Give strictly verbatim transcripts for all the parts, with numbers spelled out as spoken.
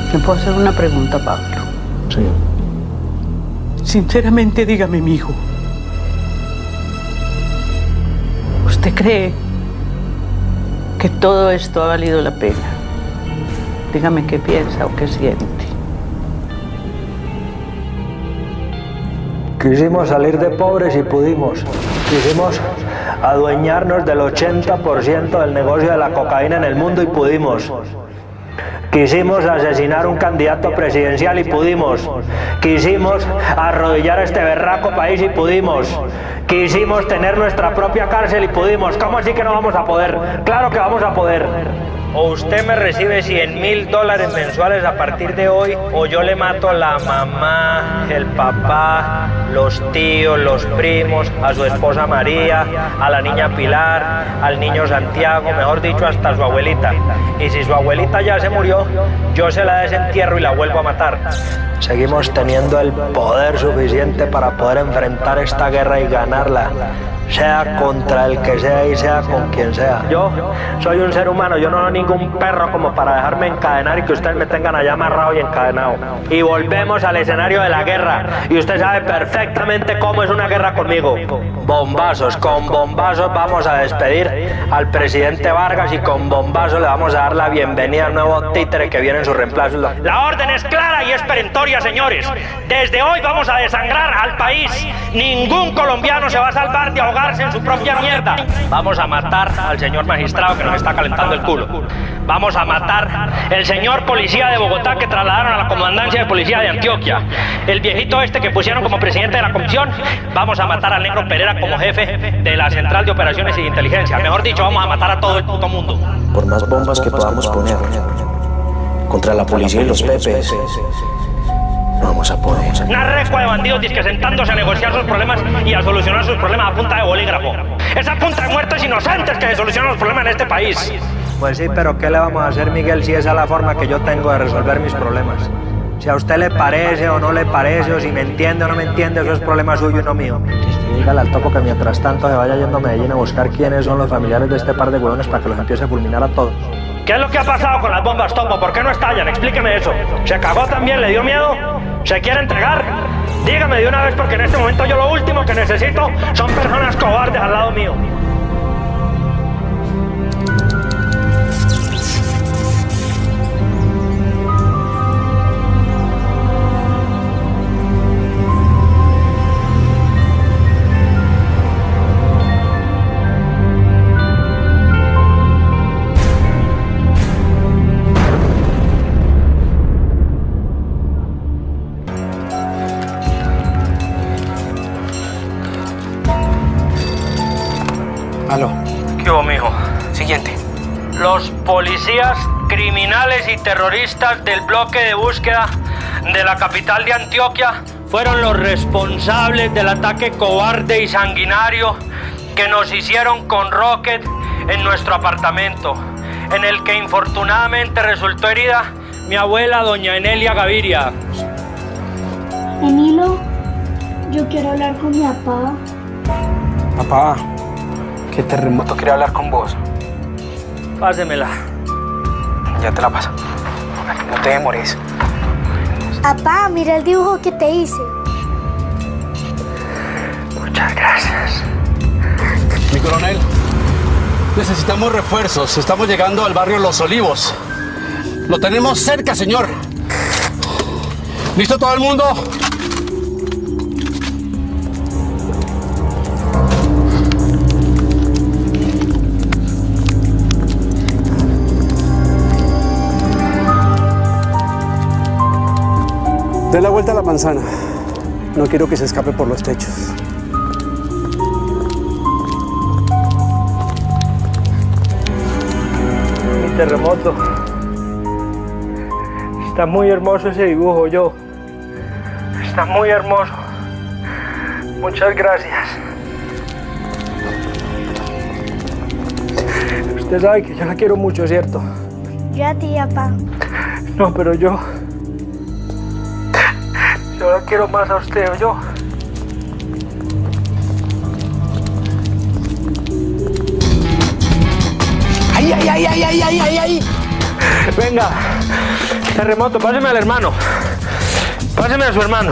¿Me puedo hacer una pregunta, Pablo? Sí. Sinceramente, dígame, mi hijo. ¿Usted cree que todo esto ha valido la pena? Dígame qué piensa o qué siente. Quisimos salir de pobres y pudimos. Quisimos adueñarnos del ochenta por ciento del negocio de la cocaína en el mundo y pudimos. Quisimos asesinar un candidato presidencial y pudimos. Quisimos arrodillar a este berraco país y pudimos. Quisimos tener nuestra propia cárcel y pudimos. ¿Cómo así que no vamos a poder? ¡Claro que vamos a poder! O usted me recibe cien mil dólares mensuales a partir de hoy, o yo le mato a la mamá, el papá, los tíos, los primos, a su esposa María, a la niña Pilar, al niño Santiago, mejor dicho, hasta su abuelita. Y si su abuelita ya se murió, yo se la desentierro y la vuelvo a matar. Seguimos teniendo el poder suficiente para poder enfrentar esta guerra y ganarla, sea contra el que sea y sea con quien sea. Yo soy un ser humano, yo no soy ningún perro como para dejarme encadenar y que ustedes me tengan allá amarrado y encadenado. Y volvemos al escenario de la guerra, y usted sabe perfectamente cómo es una guerra conmigo. Bombazos, con bombazos vamos a despedir al presidente Vargas y con bombazos le vamos a dar la bienvenida al nuevo títere que viene en su reemplazo. La orden es clara y es perentoria, señores. Desde hoy vamos a desangrar al país. Ningún colombiano se va a salvar de ahogarse en su propia mierda. Vamos a matar al señor magistrado que nos está calentando el culo. Vamos a matar el señor policía de Bogotá que trasladaron a la comandancia de policía de Antioquia. El viejito este que pusieron como presidente de la comisión. Vamos a matar al negro Pereira como jefe de la central de operaciones y de inteligencia. Mejor dicho, vamos a matar a todo el puto mundo. Por más bombas que podamos poner contra la policía y los pepes, no vamos a poder. Una recua de bandidos disque sentándose a negociar sus problemas y a solucionar sus problemas a punta de bolígrafo. Es a punta de muertes inocentes que se solucionan los problemas en este país. Pues sí, pero ¿qué le vamos a hacer, Miguel, si esa es la forma que yo tengo de resolver mis problemas? Si a usted le parece o no le parece, o si me entiende o no me entiende, eso es problema suyo y no mío. Usted dígale al topo que mientras tanto se vaya yendo a Medellín a buscar quiénes son los familiares de este par de huevones para que los empiece a fulminar a todos. ¿Qué es lo que ha pasado con las bombas Topo? ¿Por qué no estallan? Explíqueme eso. ¿Se cagó también? ¿Le dio miedo? ¿Se quiere entregar? Dígame de una vez, porque en este momento yo lo último que necesito son personas cobardes al lado mío. Aló. ¿Qué hubo, mijo? Siguiente. Los policías criminales y terroristas del bloque de búsqueda de la capital de Antioquia fueron los responsables del ataque cobarde y sanguinario que nos hicieron con Rocket en nuestro apartamento, en el que infortunadamente resultó herida mi abuela, doña Enelia Gaviria. Danilo, yo quiero hablar con mi papá. Papá, que Terremoto quiere hablar con vos. Pásemela. Ya te la paso. No te demores. Papá, mira el dibujo que te hice. Muchas gracias. Mi coronel, necesitamos refuerzos. Estamos llegando al barrio Los Olivos. Lo tenemos cerca, señor. ¿Listo todo el mundo? Dé la vuelta a la manzana. No quiero que se escape por los techos. Mi Terremoto. Está muy hermoso ese dibujo, yo. Está muy hermoso. Muchas gracias. Usted sabe que yo la quiero mucho, ¿cierto? Yo a ti, papá. No, pero yo... Yo la quiero más a usted, ¿o yo? ¡Ay, ay, ay, ay, ay, ay, ay! Venga. Terremoto, páseme al hermano. Páseme a su hermano.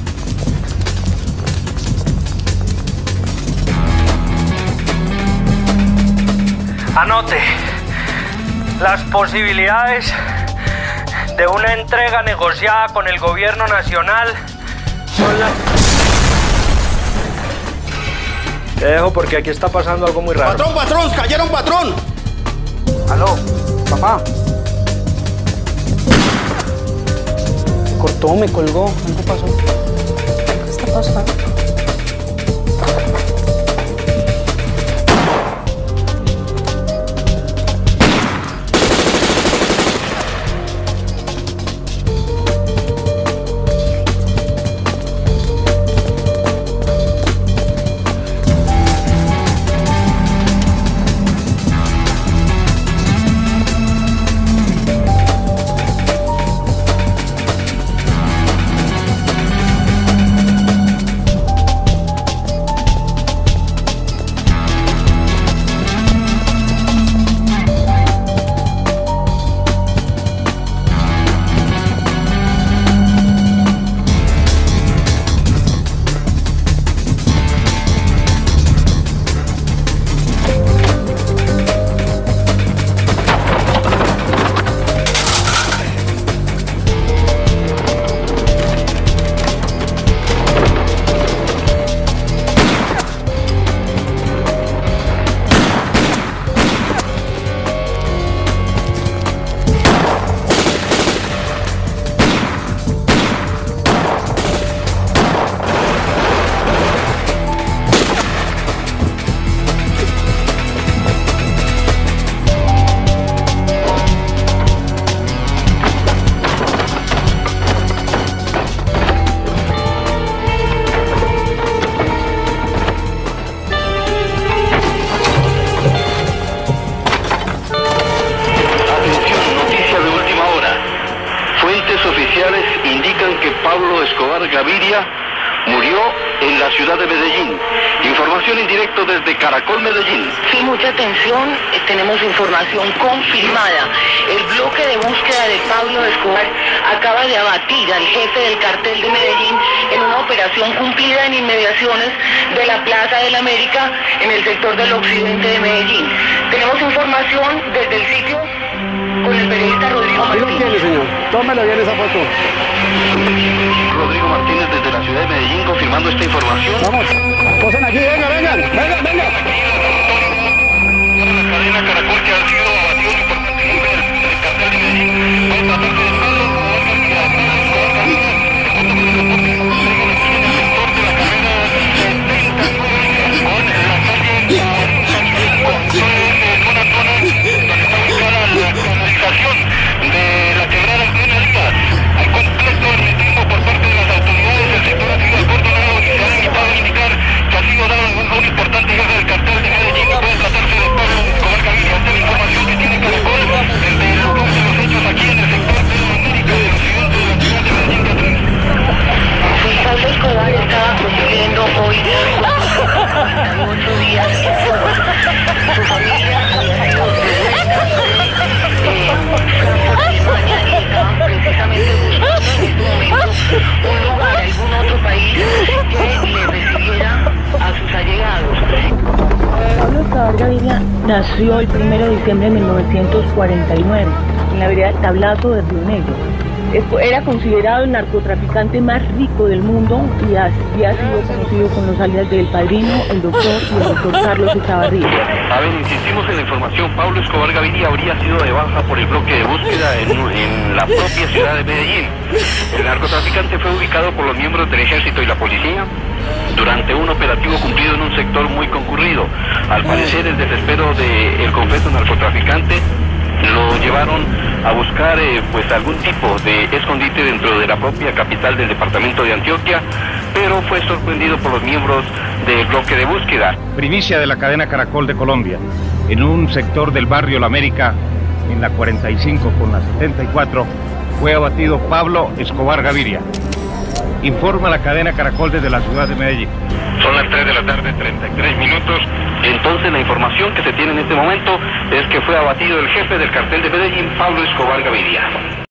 Anote. Las posibilidades de una entrega negociada con el gobierno nacional son las... Te dejo porque aquí está pasando algo muy raro. ¡Patrón, patrón! ¡Cayeron, patrón! Aló, papá. Me cortó, me colgó. ¿Qué pasó? ¿Qué está pasando? indican que Pablo Escobar Gaviria murió en la ciudad de Medellín. Información en directo desde Caracol, Medellín. Sí, mucha atención, eh, tenemos información confirmada. El bloque de búsqueda de Pablo Escobar acaba de abatir al jefe del cartel de Medellín en una operación cumplida en inmediaciones de la Plaza de la América en el sector del occidente de Medellín. Tenemos información desde el sitio con el periodista Rodrigo Ahí Martínez. lo tiene, señor. Tómelo bien esa foto. Rodrigo Martínez desde la ciudad de Medellín confirmando esta información. Vamos, posen aquí, venga, vengan, vengan, vengan. La cadena Caracol que ha sido abatido un importante jefe del cartel de Medellín. Vamos a tratar de despedirlo. De la quebrada en plena liga. Hay completo hermetismo por parte de las autoridades. El sector ha sido acordonado y se ha limitado a indicar que ha sido dado a un importante jefe del cartel de Medellín que puede tratarse de Pablo Escobar Gaviria. Esta es la información que tiene Caracol desde el lugar de los hechos aquí en el sector de la América del occidente de la ciudad de Medellín. Pablo Escobar estaba cumpliendo hoy ocho días. Su familia había sido precisamente buscando en este momento un lugar, algún otro país que le recibiera a sus allegados. Pablo Escobar Gaviria nació el primero de diciembre de mil novecientos cuarenta y nueve en la vereda del Tablazo de Río Negro. Era considerado el narcotraficante más rico del mundo y había sido conocido con los alias del Padrino, el Doctor y el Doctor Carlos Echavarría. A ver, insistimos en la información. Pablo Escobar Gaviria habría sido de baja por el bloque de búsqueda en, en la propia ciudad de Medellín. El narcotraficante fue ubicado por los miembros del ejército y la policía durante un operativo cumplido en un sector muy concurrido. Al parecer, el desespero del confeso narcotraficante lo llevaron a buscar eh, pues algún tipo de escondite dentro de la propia capital del departamento de Antioquia, pero fue sorprendido por los miembros del bloque de búsqueda. Primicia de la cadena Caracol de Colombia, en un sector del barrio La América, en la cuarenta y cinco con la setenta y cuatro, fue abatido Pablo Escobar Gaviria. Informa la cadena Caracol desde la ciudad de Medellín. Son las tres de la tarde, treinta y tres minutos. Entonces la información que se tiene en este momento es que fue abatido el jefe del cartel de Medellín, Pablo Escobar Gaviria.